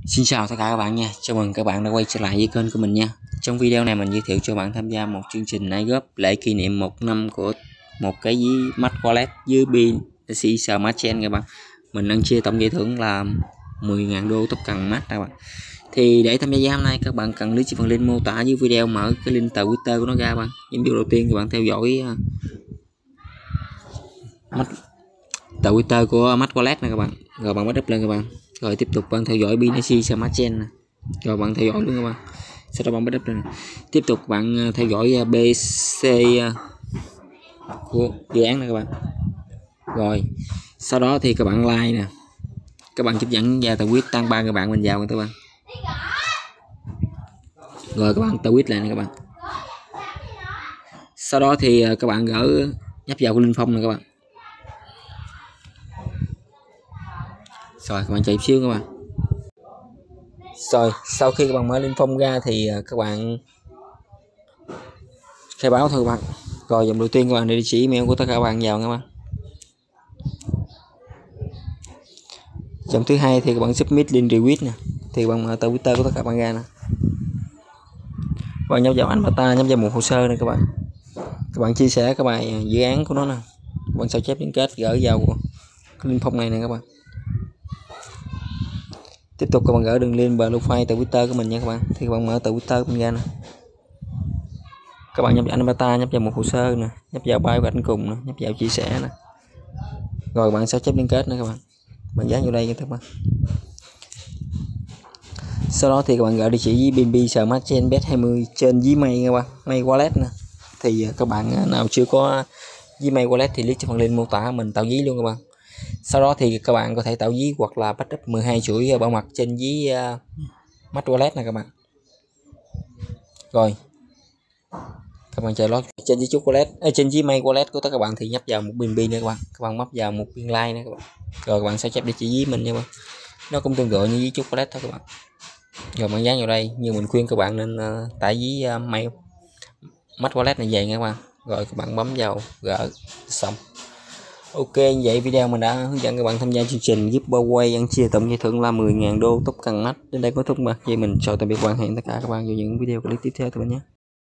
Xin chào tất cả các bạn nha, chào mừng các bạn đã quay trở lại với kênh của mình nha. Trong video này mình giới thiệu cho bạn tham gia một chương trình iGop lễ kỷ niệm 1 năm của một cái ví Max Wallet dưới BNC Smart Chain các bạn. Mình đang chia tổng giải thưởng là 10.000 đô token Max các bạn. Thì để tham gia hôm nay các bạn cần click phần link mô tả dưới video, mở cái link tờ Twitter của nó ra bạn. Nhiệm vụ đầu tiên các bạn theo dõi tờ Twitter của Max Wallet này các bạn. Rồi bạn bắt up lên các bạn. Rồi tiếp tục bạn theo dõi BNC Smart Chain này. Rồi bạn theo dõi luôn các bạn. Sau đó bạn bắt up lên. Tiếp tục bạn theo dõi BC của dự án này các bạn. Rồi sau đó thì các bạn like nè, các bạn chấp nhận vào tờ quyết tăng 3 các bạn mình vào các bạn. Rồi các bạn tờ quyết lại này các bạn. Sau đó thì các bạn gỡ nhấp vào cái link phong này các bạn. Rồi các bạn chạy xíu các bạn. Rồi sau khi các bạn mở link phong ra thì các bạn khai báo thôi các bạn. Rồi dòng đầu tiên các bạn địa chỉ email của tất cả các bạn vào các bạn. Dòng thứ hai thì các bạn submit link request nè, thì các bạn mở tờ Twitter của tất cả các bạn ra nè. Các bạn nhấp vào avatar, nhấp vào một hồ sơ này các bạn. Các bạn chia sẻ các bài dự án của nó nè. Các bạn sao chép liên kết gỡ vào cái link phong này nè các bạn. Tiếp tục các bạn gỡ đường link profile tờ Twitter của mình nha các bạn. Thì các bạn mở tờ Twitter của mình ra nè. Các bạn nhấp vào avatar, nhấp vào một hồ sơ nè, nhấp vào bio của ảnh cùng nè, nhấp vào chia sẻ nè. Rồi bạn sao chép liên kết nữa các bạn. Bạn dán vào đây các bạn. Sau đó thì các bạn gửi địa chỉ với BNB Smart Chain Bet20 trên Gmail các bạn, May Wallet nè. Thì các bạn nào chưa có Gmail Wallet thì click phần link mô tả mình tạo ví luôn các bạn. Sau đó thì các bạn có thể tạo ví hoặc là backup 12 chuỗi bảo mật trên ví Max Wallet nè các bạn. Rồi các bạn chờ lót trên ví wallet trên Gmail Wallet của các bạn thì nhấp vào một BNB nữa các bạn. Các bạn móc vào một biên like nữa các bạn. Rồi các bạn sẽ chép địa chỉ ví mình nha các bạn. Nó cũng tương tự như ví Wallet thôi các bạn. Rồi bạn dán vào đây, nhưng mình khuyên các bạn nên tải ví mail Max Wallet này về nha các bạn. Rồi các bạn bấm vào gỡ xong. Ok, vậy video mình đã hướng dẫn các bạn tham gia chương trình giveaway ăn chia tổng giải thưởng là 10.000 đô token Max. Đến đây có thúc mà vậy mình chào tạm biệt các bạn, hẹn tất cả các bạn vào những video clip tiếp theo các bạn nhé.